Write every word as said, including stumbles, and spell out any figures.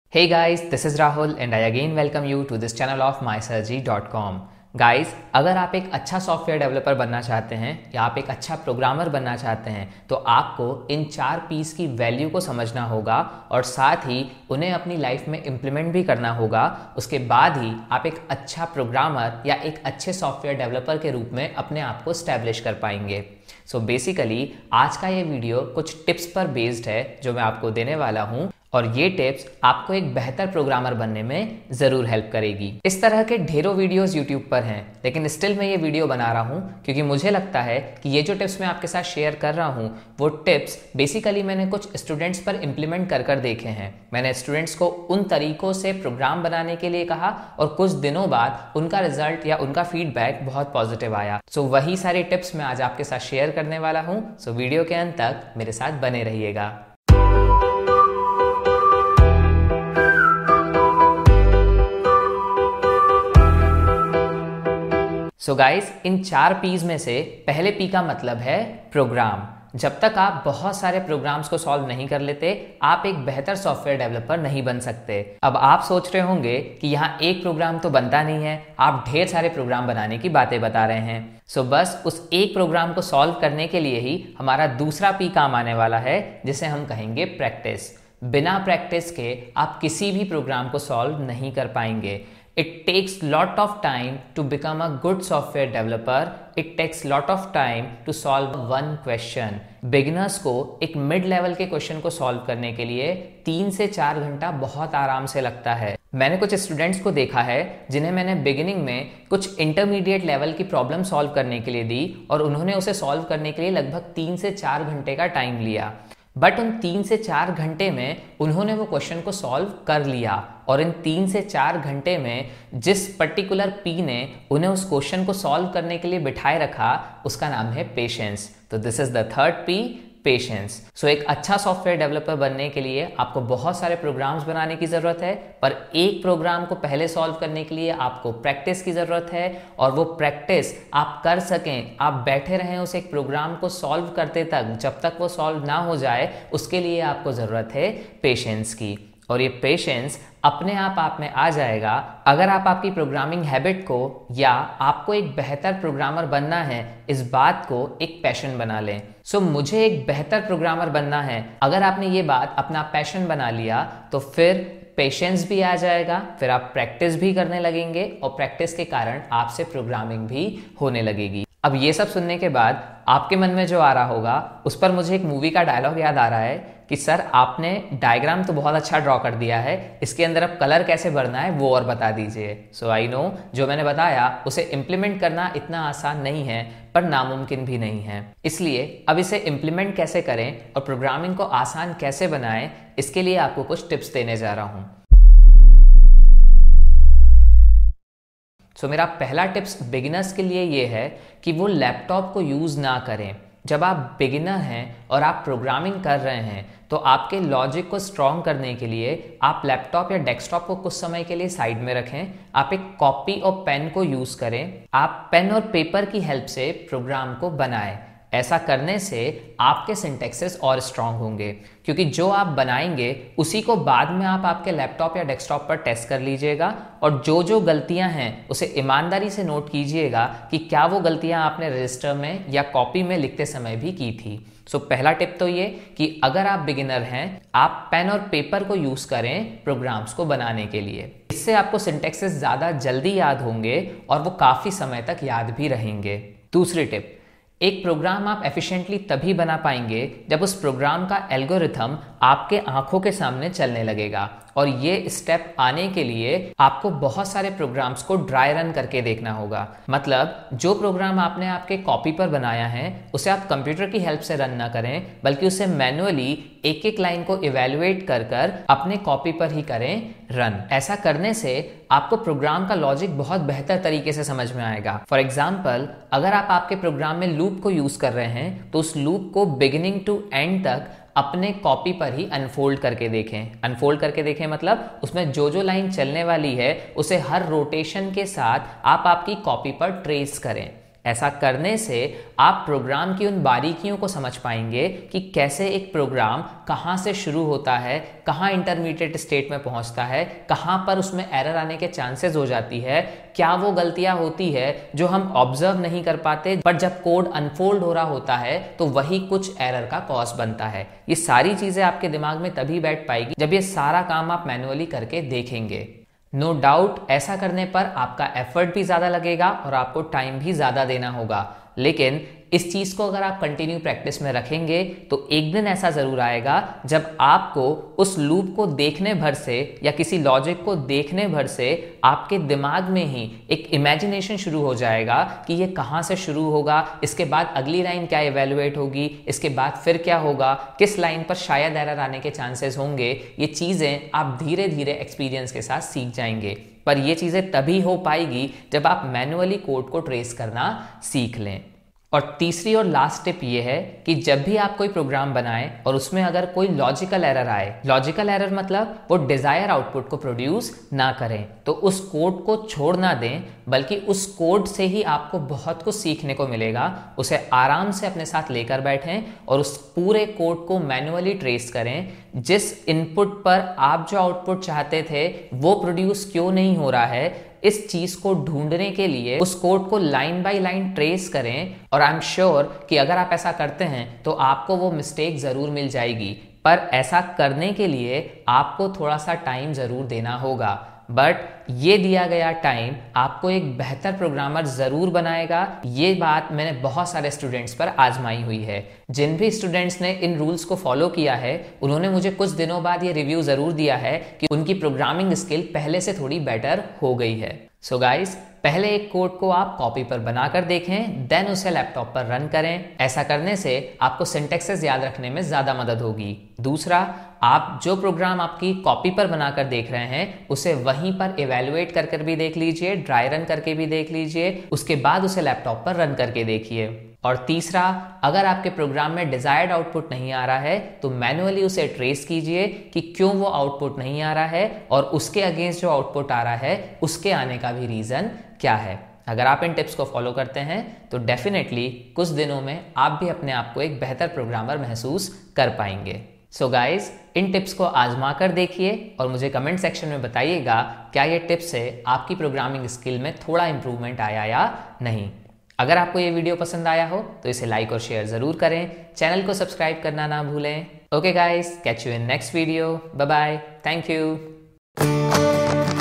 Hey guys, this is Rahul and I again welcome you to this channel of my surgery dot com. Guys, अगर आप एक अच्छा software developer बनना चाहते हैं या आप एक अच्छा प्रोग्रामर बनना चाहते हैं तो आपको इन चार पीस की वैल्यू को समझना होगा और साथ ही उन्हें अपनी लाइफ में इम्प्लीमेंट भी करना होगा। उसके बाद ही आप एक अच्छा प्रोग्रामर या एक अच्छे सॉफ्टवेयर डेवलपर के रूप में अपने आप को स्टैब्लिश कर पाएंगे। सो so बेसिकली आज का ये वीडियो कुछ टिप्स पर बेस्ड है जो मैं आपको देने वाला हूँ और ये टिप्स आपको एक बेहतर प्रोग्रामर बनने में ज़रूर हेल्प करेगी। इस तरह के ढेरों वीडियोस यूट्यूब पर हैं, लेकिन स्टिल मैं ये वीडियो बना रहा हूँ क्योंकि मुझे लगता है कि ये जो टिप्स मैं आपके साथ शेयर कर रहा हूँ वो टिप्स बेसिकली मैंने कुछ स्टूडेंट्स पर इम्प्लीमेंट कर कर देखे हैं। मैंने स्टूडेंट्स को उन तरीकों से प्रोग्राम बनाने के लिए कहा और कुछ दिनों बाद उनका रिजल्ट या उनका फीडबैक बहुत पॉजिटिव आया। सो वही सारी टिप्स मैं आज आपके साथ शेयर करने वाला हूँ। सो वीडियो के अंत तक मेरे साथ बने रहिएगा। सो गाइस, इन चार पीज में से पहले पी का मतलब है प्रोग्राम। जब तक आप बहुत सारे प्रोग्राम्स को सॉल्व नहीं कर लेते आप एक बेहतर सॉफ्टवेयर डेवलपर नहीं बन सकते। अब आप सोच रहे होंगे कि यहाँ एक प्रोग्राम तो बनता नहीं है, आप ढेर सारे प्रोग्राम बनाने की बातें बता रहे हैं। सो बस उस एक प्रोग्राम को सॉल्व करने के लिए ही हमारा दूसरा पी काम आने वाला है, जिसे हम कहेंगे प्रैक्टिस। बिना प्रैक्टिस के आप किसी भी प्रोग्राम को सॉल्व नहीं कर पाएंगे। It takes lot of time to become a good software developer. It takes lot of time to solve one question. Beginners को एक मिड लेवल के क्वेश्चन को सॉल्व करने के लिए तीन से चार घंटा बहुत आराम से लगता है। मैंने कुछ स्टूडेंट्स को देखा है जिन्हें मैंने बिगिनिंग में कुछ इंटरमीडिएट लेवल की प्रॉब्लम सॉल्व करने के लिए दी और उन्होंने उसे सॉल्व करने के लिए लगभग तीन से चार घंटे का टाइम लिया। बट उन तीन से चार घंटे में उन्होंने वो क्वेश्चन को सॉल्व कर लिया और इन तीन से चार घंटे में जिस पर्टिकुलर पी ने उन्हें उस क्वेश्चन को सॉल्व करने के लिए बिठाए रखा उसका नाम है पेशेंस। तो this is the third P, patience. So एक अच्छा सॉफ्टवेयर डेवलपर बनने के लिए आपको बहुत सारे प्रोग्राम्स बनाने की ज़रूरत है, पर एक प्रोग्राम को पहले सॉल्व करने के लिए आपको प्रैक्टिस की ज़रूरत है और वो प्रैक्टिस आप कर सकें, आप बैठे रहें उस एक प्रोग्राम को सॉल्व करते तक, जब तक वो सॉल्व ना हो जाए उसके लिए आपको ज़रूरत है पेशेंस की। और ये पेशेंस अपने आप आप में आ जाएगा अगर आप आपकी प्रोग्रामिंग हैबिट को या आपको एक बेहतर प्रोग्रामर बनना है इस बात को एक पैशन बना लें। सो so, मुझे एक बेहतर प्रोग्रामर बनना है, अगर आपने ये बात अपना पैशन बना लिया तो फिर पेशेंस भी आ जाएगा, फिर आप प्रैक्टिस भी करने लगेंगे और प्रैक्टिस के कारण आपसे प्रोग्रामिंग भी होने लगेगी। अब ये सब सुनने के बाद आपके मन में जो आ रहा होगा उस पर मुझे एक मूवी का डायलॉग याद आ रहा है कि सर आपने डायग्राम तो बहुत अच्छा ड्रॉ कर दिया है, इसके अंदर अब कलर कैसे भरना है वो और बता दीजिए। सो आई नो जो मैंने बताया उसे इम्प्लीमेंट करना इतना आसान नहीं है पर नामुमकिन भी नहीं है। इसलिए अब इसे इम्प्लीमेंट कैसे करें और प्रोग्रामिंग को आसान कैसे बनाएं इसके लिए आपको कुछ टिप्स देने जा रहा हूँ। सो so, मेरा पहला टिप्स बिगिनर्स के लिए ये है कि वो लैपटॉप को यूज़ ना करें। जब आप बिगिनर हैं और आप प्रोग्रामिंग कर रहे हैं तो आपके लॉजिक को स्ट्रॉन्ग करने के लिए आप लैपटॉप या डेस्कटॉप को कुछ समय के लिए साइड में रखें। आप एक कॉपी और पेन को यूज़ करें। आप पेन और पेपर की हेल्प से प्रोग्राम को बनाएं। ऐसा करने से आपके सिंटैक्सेस और स्ट्रांग होंगे क्योंकि जो आप बनाएंगे उसी को बाद में आप आपके लैपटॉप या डेस्कटॉप पर टेस्ट कर लीजिएगा और जो जो गलतियां हैं उसे ईमानदारी से नोट कीजिएगा कि क्या वो गलतियां आपने रजिस्टर में या कॉपी में लिखते समय भी की थी। सो so, पहला टिप तो ये कि अगर आप बिगिनर हैं आप पेन और पेपर को यूज़ करें प्रोग्राम्स को बनाने के लिए। इससे आपको सिंटैक्सेस ज़्यादा जल्दी याद होंगे और वो काफ़ी समय तक याद भी रहेंगे। दूसरी टिप, एक प्रोग्राम आप एफिशिएंटली तभी बना पाएंगे जब उस प्रोग्राम का एल्गोरिथम आपके आंखों के सामने चलने लगेगा और ये स्टेप आने के लिए आपको बहुत सारे प्रोग्राम्स को ड्राई रन करके देखना होगा। मतलब जो प्रोग्राम आपने आपके कॉपी पर बनाया है उसे आप कंप्यूटर की हेल्प से रन ना करें बल्कि उसे मैनुअली एक एक लाइन को इवेल्युएट कर कर अपने कॉपी पर ही करें रन। ऐसा करने से आपको प्रोग्राम का लॉजिक बहुत बेहतर तरीके से समझ में आएगा। फॉर एग्जाम्पल, अगर आप आपके प्रोग्राम में लूप को यूज कर रहे हैं तो उस लूप को बिगिनिंग टू एंड तक अपने कॉपी पर ही अनफोल्ड करके देखें। अनफोल्ड करके देखें मतलब उसमें जो जो लाइन चलने वाली है उसे हर रोटेशन के साथ आप आपकी कॉपी पर ट्रेस करें। ऐसा करने से आप प्रोग्राम की उन बारीकियों को समझ पाएंगे कि कैसे एक प्रोग्राम कहाँ से शुरू होता है, कहाँ इंटरमीडिएट स्टेट में पहुँचता है, कहाँ पर उसमें एरर आने के चांसेस हो जाती है, क्या वो गलतियाँ होती है जो हम ऑब्जर्व नहीं कर पाते, बट जब कोड अनफोल्ड हो रहा होता है तो वही कुछ एरर का कॉज बनता है। ये सारी चीज़ें आपके दिमाग में तभी बैठ पाएगी जब ये सारा काम आप मैन्युअली करके देखेंगे। नो no डाउट ऐसा करने पर आपका एफर्ट भी ज़्यादा लगेगा और आपको टाइम भी ज़्यादा देना होगा, लेकिन इस चीज़ को अगर आप कंटिन्यू प्रैक्टिस में रखेंगे तो एक दिन ऐसा ज़रूर आएगा जब आपको उस लूप को देखने भर से या किसी लॉजिक को देखने भर से आपके दिमाग में ही एक इमेजिनेशन शुरू हो जाएगा कि ये कहाँ से शुरू होगा, इसके बाद अगली लाइन क्या इवेलुएट होगी, इसके बाद फिर क्या होगा, किस लाइन पर शायद एरर आने के चांसेस होंगे। ये चीज़ें आप धीरे धीरे एक्सपीरियंस के साथ सीख जाएंगे, पर ये चीज़ें तभी हो पाएगी जब आप मैन्युअली कोड को ट्रेस करना सीख लें। और तीसरी और लास्ट टिप ये है कि जब भी आप कोई प्रोग्राम बनाएं और उसमें अगर कोई लॉजिकल एरर आए, लॉजिकल एरर मतलब वो डिजायर आउटपुट को प्रोड्यूस ना करें, तो उस कोड को छोड़ ना दें, बल्कि उस कोड से ही आपको बहुत कुछ सीखने को मिलेगा। उसे आराम से अपने साथ लेकर बैठें और उस पूरे कोड को मैन्युअली ट्रेस करें। जिस इनपुट पर आप जो आउटपुट चाहते थे वो प्रोड्यूस क्यों नहीं हो रहा है, इस चीज को ढूंढने के लिए उस कोड को लाइन बाय लाइन ट्रेस करें। और आई एम श्योर कि अगर आप ऐसा करते हैं तो आपको वो मिस्टेक जरूर मिल जाएगी, पर ऐसा करने के लिए आपको थोड़ा सा टाइम जरूर देना होगा। बट ये दिया गया टाइम आपको एक बेहतर प्रोग्रामर जरूर बनाएगा। ये बात मैंने बहुत सारे स्टूडेंट्स पर आजमाई हुई है। जिन भी स्टूडेंट्स ने इन रूल्स को फॉलो किया है उन्होंने मुझे कुछ दिनों बाद ये रिव्यू जरूर दिया है कि उनकी प्रोग्रामिंग स्किल पहले से थोड़ी बेटर हो गई है। सो गाइस, पहले एक कोड को आप कॉपी पर बनाकर देखें, देन उसे लैपटॉप पर रन करें। ऐसा करने से आपको सिंटैक्सेस याद रखने में ज़्यादा मदद होगी। दूसरा, आप जो प्रोग्राम आपकी कॉपी पर बनाकर देख रहे हैं उसे वहीं पर इवेलुएट कर कर भी देख लीजिए, ड्राई रन करके भी देख लीजिए, उसके बाद उसे लैपटॉप पर रन करके देखिए। और तीसरा, अगर आपके प्रोग्राम में डिजायर्ड आउटपुट नहीं आ रहा है तो मैन्युअली उसे ट्रेस कीजिए कि क्यों वो आउटपुट नहीं आ रहा है और उसके अगेंस्ट जो आउटपुट आ रहा है उसके आने का भी रीज़न क्या है। अगर आप इन टिप्स को फॉलो करते हैं तो डेफिनेटली कुछ दिनों में आप भी अपने आप को एक बेहतर प्रोग्रामर महसूस कर पाएंगे। सो so गाइज, इन टिप्स को आजमा कर देखिए और मुझे कमेंट सेक्शन में बताइएगा क्या ये टिप्स से आपकी प्रोग्रामिंग स्किल में थोड़ा इंप्रूवमेंट आया या नहीं। अगर आपको ये वीडियो पसंद आया हो तो इसे लाइक और शेयर ज़रूर करें, चैनल को सब्सक्राइब करना ना भूलें। Okay guys, catch you in next video. Bye bye, thank you.